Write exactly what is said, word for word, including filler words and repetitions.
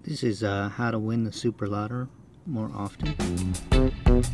This is uh, how to win the Super Lotto more often.